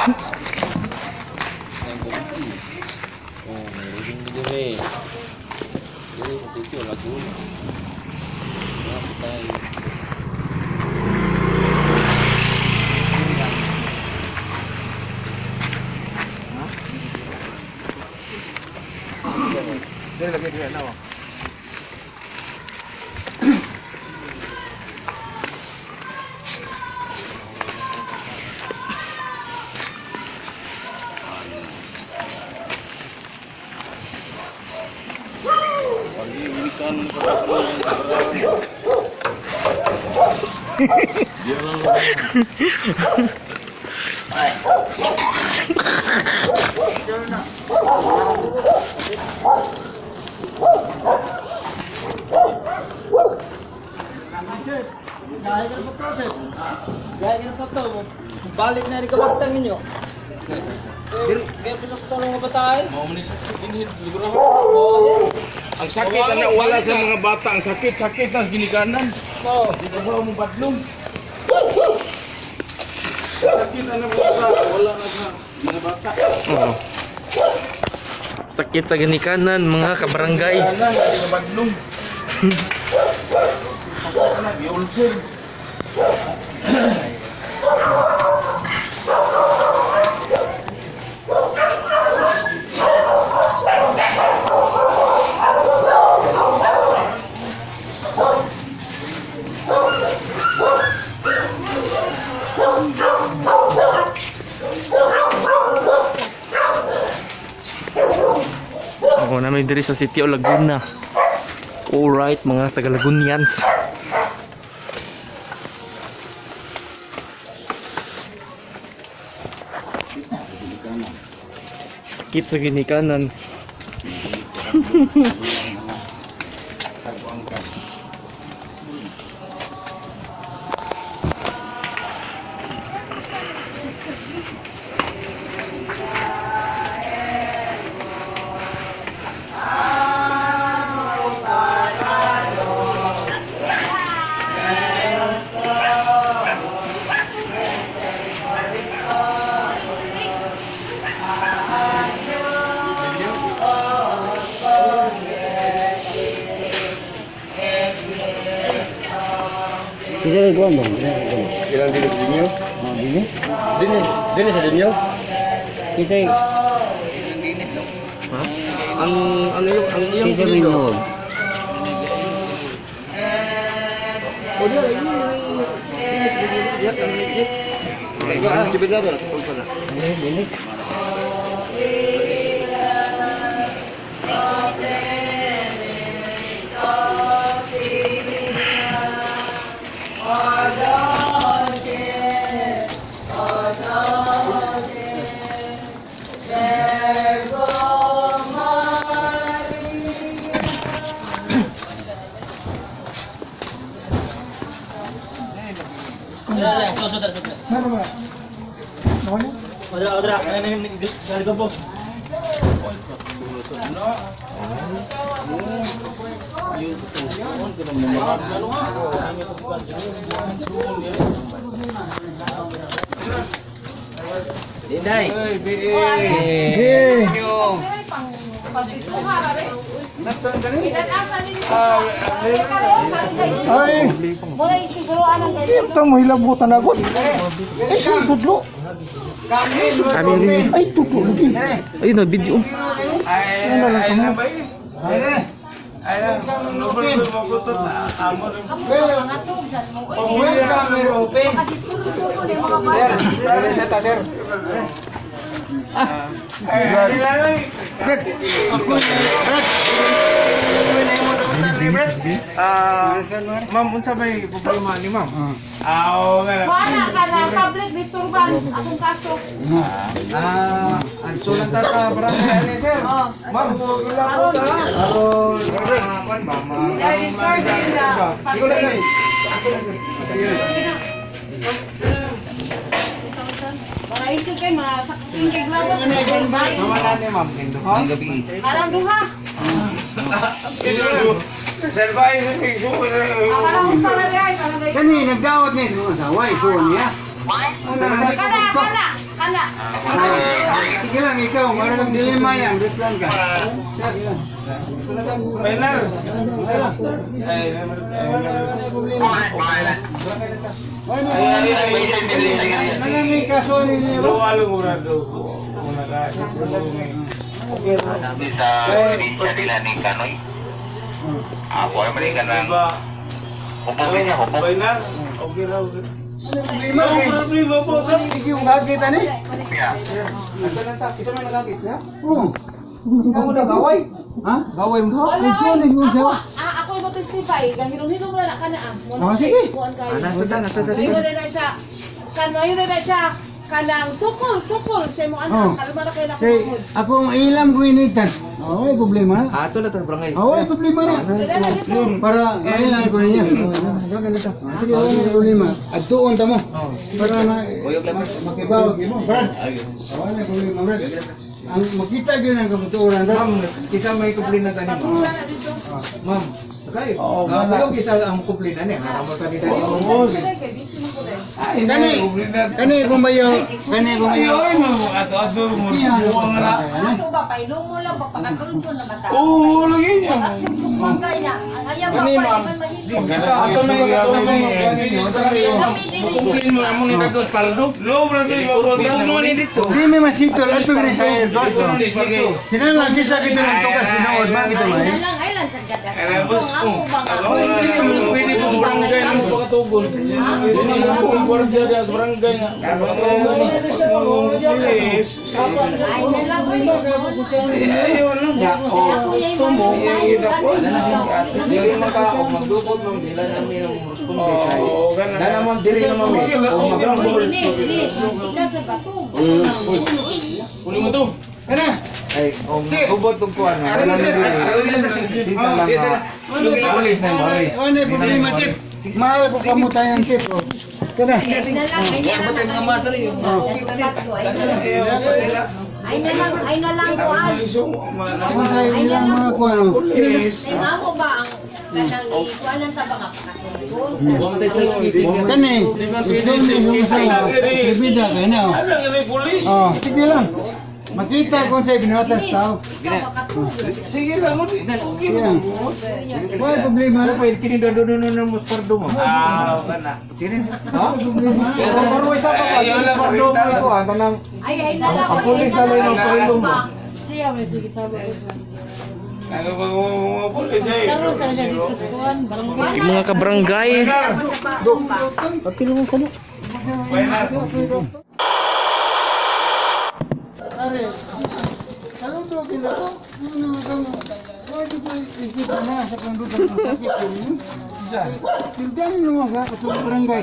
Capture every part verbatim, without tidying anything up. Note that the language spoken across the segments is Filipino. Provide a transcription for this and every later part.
Oh, meron din dire. Dire sa sitio Laguna. Mga patay. Dire lagi dire na. Ikan dia lang. Ay. Gaya ka na po, Prophet. Gaya ka na po ito. Balik na rin kabagtang ninyo. Kaya pinagtulong nga ba tayo? Mau menisip ini liguro. Ang sakit na wala sa mga bata, ang sakit, sakit na ginikanan. Oo. Di ka ba mong badlong? Sakit na mga bata, wala na sa mga bata. Oo. Sakit sa ginikanan mga kabarangay. Ginikanan, di ka badlong. Sakit na, gi-ulcer. Ako namin diri sa Sitio Laguna. Alright mga taga Lagunians. Sakit sa ginikanan. Kita gua bang. Ilang dinis dinyo? Oh, dini. Dinis, dinis sa dinyo? Kita Ha? Ang ang iyo, ang iyong kita kulido. binog. O dia ini dia kan ini. Iba ang tibig na pun sana. Ini dini. Sana ba? Mana? Ada ada. Ini ini dari gabung. Dinday. Hey, be. Eh. Ay, mulai siguro anong ganyan. Ito mo hilabutan ako. Ay, saan tudlo? Kami rin. Ay, tudlo lagi. Ayun na video. Ay, ay na ba eh? Ay na, nobel mo mabutot amo. Kamu mga tug sa mo. Uy, makadiskuto ko ni mga bata. Dari sa tader. Ay, ay lang. Brad. Ako. Brad. Ah, ma'am, unsa may problema ni ma'am? Ah, oo nga. Wala ka na public disturbance akong kaso. Ah, anso lang ta ka barangay ni sir. Oh. Ma'am, wala ko ta. Aron, kuan ba? They are disturbing the Ikaw lang ay. Para isip kay masaksin kay glawas. Wala ni ma'am kindo ko. Gabi. Alang duha. Sir ba ay nagsiso ko na. Alang usa na diay. Kani nagdawat ni sa asawa, isuon niya. Kana kana kana kana. Sige lang, ikaw, marunong dilema yan. Replan ka. Final. Nangangi kaso ninyo. Luwalo muna daw. Muna ka. Bisa probinsya nila ni Kanoy. Ako ay balikan ng hubugin niya, hubog. Final. Okay na. Problema No kay. problema po. Sige yung gagit ani. Yeah. Ito na nagagit ha? Oo. Ikaw mo na gaway? Ha? Gaway mo? Ay, sulit mo siya. Ah, ako yung mag-testify. Gahilong-hilong na na ka na ah. Oh, sige. Kuhan kayo. Nasa na, nasa Ayun na na siya. Kan mo na na siya. Kanang sukol, sukol. Siya mo Oh. anak. Kalma na kayo na Kay kumahol. ako ang ilam ko initan. Oh, ay problema. Ah, ito na ito, barangay. Oh, ay problema na. Para mailan ko niya. Sige, wala na problema. At doon ta mo. Para na makibawag mo. Brad. Wala na problema, Brad. Ang makita gyud ang kabuturan. Ma'am, kisa may kumplina tani mo. Ma'am, okay. Oh, kayo kisa ang kumplina ni. Haramo ta ni dali. Kani, kani kung bayo, kani kung bayo. Ay, mo ato-ato mo. Buwang na. Ato ba pailong mo lang pagpakatulog ko na mata. Oo, lagi niya. Action sumbangay na. Ang ayaw ba Kani, pa ma'am. naman mahilo. Ato na yung katulong mo. Kumplin mo amo ni Dados Paldo. No problema po. No ni dito. Di may masito ato ni Israel. Sinan lang kisa kita ng tugas sinood ba kita Ay may. na lang, ay lang sa gagas. Kaya, Ako boss, ako ba nga? ako na- Pwede ko barangay ng pagkatugon. Hindi mo ko gwardiya sa barangay nga. Please. Ay na lang, ay na lang. Ayaw lang. Ako yung mga Dili maka og magdukot ma'am dila namin ang responde kay. Oo, ganun. Dala ma'am dili na ma'am. O magrambol. Ika sa bato. Uli mo to. Kana? Ay, og ubot tong kuan. Wala na dili. Dito lang ha. Pulis na mo. Ano problema tip? Mahal ko kamutayan tip. Kana? Ay na lang, ay na lang. Ay na lang. Ay na lang, ay na lang ko ay. Ako sa ilang mga kuan. Ay mamo ba ang kanang ikuan ng tabang apakatulog? Kani? Ito ni sa bida kana. Ano nga ni police? Oh, sige lang. Makita ko sa binatas tao. Sige lang. Okay Yan. Wala problema na pa kini do do do na mo pardo mo. Ah, kana. Sino? Ha? Problema. Pero Pero isa pa pa ayaw lang pardo mo makita. ko ang kanang Ay ay na lang. Ang pulis na lang ang pailong mo. Ano ba mga police eh? Yung mga kabarangay. Are. Kalau tu kita tu, mana kamu? Kau itu pun ikut mana sekarang tu tak sakit ni. Bisa. Kita ni nama gak ketua barangay.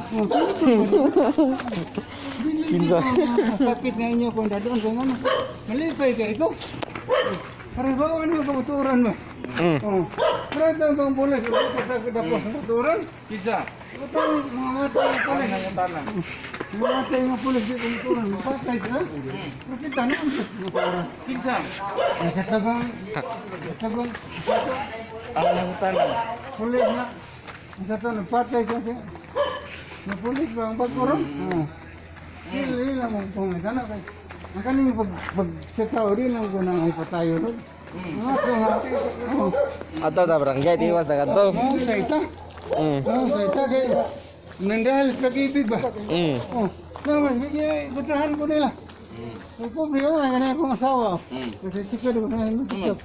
Bisa. Sakit ngainya pun dah don jangan. Melipai ke itu. Para bawa ni kebetulan mah. Hmm. Oh. Berita tentang polis kita kita dapat kebetulan. Bisa. Betul mengatai polis. Mengatai dengan polis di kebetulan. Pakai sah. Kita ni orang. Bisa. Kata kau. Kata kau. Ang tanah. Polis nak. Kata nak pakai kau. Na polis bang pagkurang. Oh. Hindi lang mo kung tanah kay. Makan ni pag pag sa tao rin lang ko nang ipatayo ron. Ako nga. Oh. Ato ta barangay, tiwas na kanto. Oh, sa ita. Hmm. Oh, sa ita kay nandahal sa ibig ba? Hmm. Oh, naman bigyan gutrahan ko nila. May problema na ganyan akong asawa. Kasi sikado ko na yung sikap.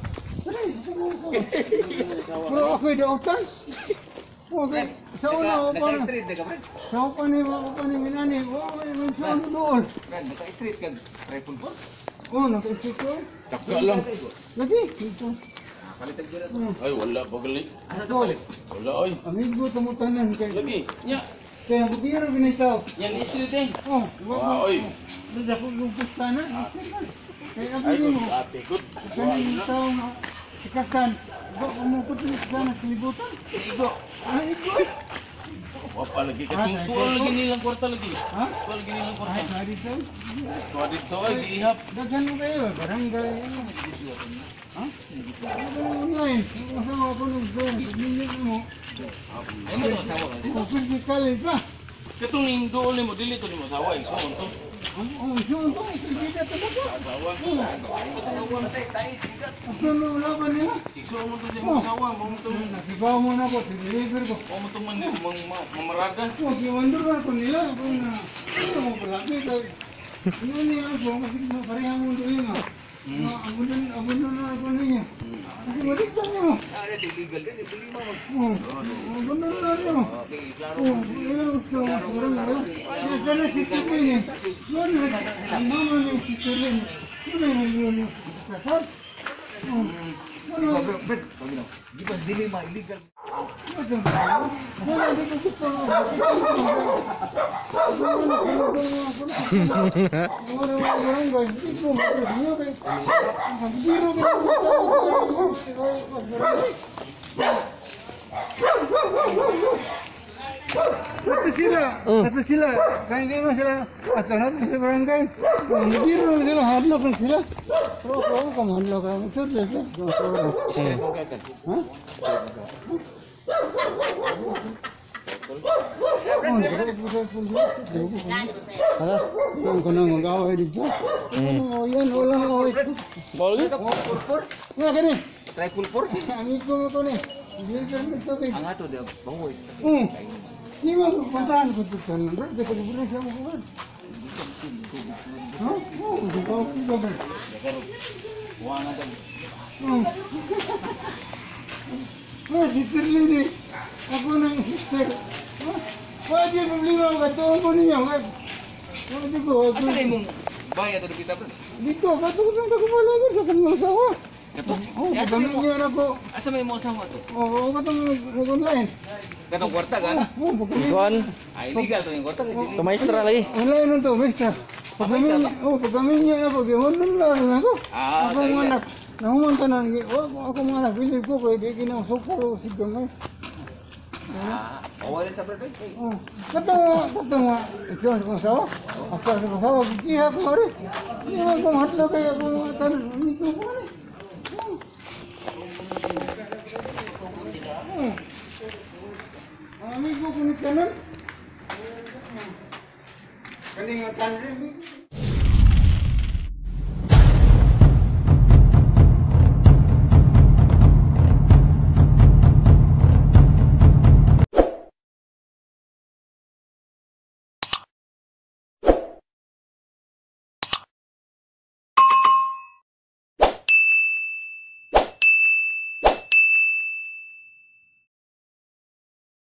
Pero ako'y dautan. Okay, sa una ako pa na. Sa ako pa ni, ako pa ni minani. Oh, may saan doon. Naka-street ka, rifle po? Oh, naka-street ko. Taka lang. Lagi. Ito. Ay, wala pa gali. Ito. Wala ay. Amigo tamutanan kay. Lagi. Nya. Kaya butiro binitaw. Yan street eh. Oh, Wow, oy. Dada ko yung pustana. Kaya Ay, abili mo. ate good. Kaya tao nga. Sikasan. Ba, umukot yung sana sa libutan. Igo. Ay, ikoy. Wapa lagi katong tuwa lagi nilang kwarta lagi. Ha? Tuwa lagi nilang Ay, kwarta. sorry sir. Tuwa dito ay giihap. Daghan mo kayo. Barangay. Ano? Ha? Online. Masama ako nung doon. Pagmingin mo. Ay mo sa sawa. Kung physical ka. Katong ning dool nimo dili to nimo sawa ing suon to. Oh, siya to, hindi ka talaga. Asawa. Oh. Apa mo laban nila? Iso mo to sa mga asawa, mo to Nasigaw mo na ko, deliver ko. mo to man mamaragan. Oh, giwandur na ko nila. Kung na, ano mo palaki ka. Ano niya ako, kasi pareha mo doon nga. Abunan, abunan na ako ninyo. Kasi maligtan niyo mo. Ah, ito illegal din, ito lima mo. Oh, abunan na niyo mo. Okay, klaro. Oh, ilang gusto mo. Parang ano? Ay, sana si Tipin eh. Yun, ang mama niya si Tipin. Ano yung yun yung kasal? Oh, ano? Di ba dilima illegal? Ito, wala dito gusto mo. Wala wala barangay. Ito, mabros niyo kay. Biro ka Ito sila, ito sila. Kaya nga sila, at natin sa barangay. Biro sila, hadlock lang sila. Pero ako ka mahadlock ka. Ito, ito, ito. Ha? Ano? Ang kanang mag-away dito. Oh, yan, walang away. Bawal ka? Nga, gani. Try pulpor. Amigo mo to ni. Deliver mo ito, babe. Ang ato dia bangoy. Hmm. Di mo ko puntahan ko dito. Nandun, di ko libre siya mo kuhan. Ha? Oo, di ko ako gabi. Wa na dan. Hmm. Ah, si Tirlini. Ako ng sister. Ha? Pwede problema ko katuon ko niya. Pwede ko. Asa kay mong bayad to kita bro? Dito, ba't ko nang nagumalagan sa kanyang asawa? Kato. Oo, Asa kami mo? niya na ko. Asa may mo asawa to? Oo, katong nag-online. Katong kwarta gana. Oo, pagkami. Ikuan. Ah, illegal to yung kwarta. Tumaistra lagi. Online na to, basta. Pagkami niya, oo, pagkami niya na ko, gihon lang ako. Ah, Ako okay. mga anak, nahuman ka na, ako mga anak, bilib ko, kaya di kinasuko si Gamay. Ah, wala sa birthday. Oh, katong, katong, iksyon sa kong sawa. Ako sa kong sawa, gigiha ko nga rin. Hindi mo akong hatlo kaya ako mga tanong, hindi ko ko rin. Hmm. Ang amigo ko ni Kanon. Kaning nga tanong rin,